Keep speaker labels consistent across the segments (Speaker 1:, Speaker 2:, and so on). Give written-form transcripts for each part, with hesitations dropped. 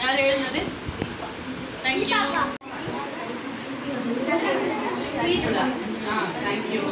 Speaker 1: யார் எழுதுனது? Thank you. Sweet. Thank you.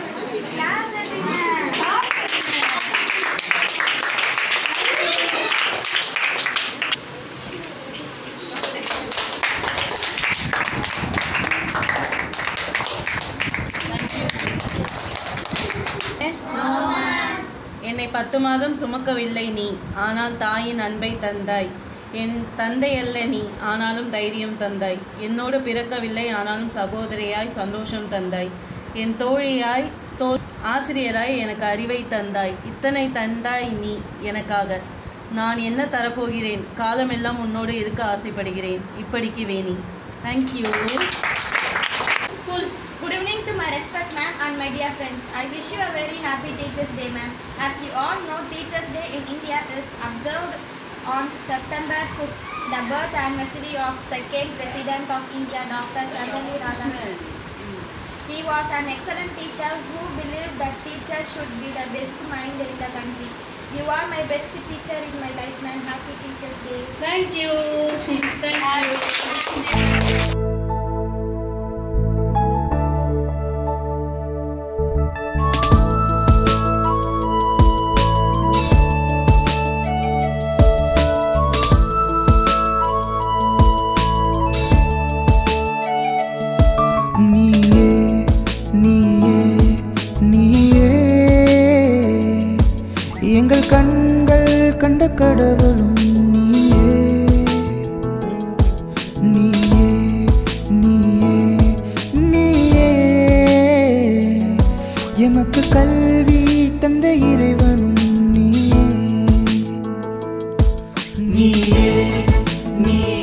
Speaker 1: என்னை 10 மாதம் சுமக்கவில்லை நீ, ஆனால் தாயின் அன்பை தந்தாய். என் தந்தை அல்ல நீ, ஆனாலும் தைரியம் தந்தாய். என்னோடு பிறக்கவில்லை, ஆனாலும் சகோதரியாய் சந்தோஷம் தந்தாய். என் தோழியாய் ஆசிரியராய் எனக்கு அறிவை தந்தாய். இத்தனை தந்தாய் நீ எனக்காக. நான் என்ன தரப்போகிறேன்? காலமெல்லாம் உன்னோடு இருக்க ஆசைப்படுகிறேன். இப்படிக்கு Veni. Thank you.
Speaker 2: Good evening to my respect ma'am and my dear friends. I wish you a very happy Teachers Day ma'am. As you all know, Teachers Day in India is observed on September 5th, the birth anniversary of second President of India, Dr. Sarvepalli Radhakrishnan. He was an excellent teacher who believed that teachers should be the best mind in the country. You are my best teacher in my life ma'am. Happy Teachers Day.
Speaker 1: Thank you. Thank you.
Speaker 3: எங்கள் கண்கள் கண்ட கடவுளும் நீயே, நீயே, நீயே, நீயே. எமக்கு கல்வி தந்த இறைவனும் நீயே, நீயே, நீயே.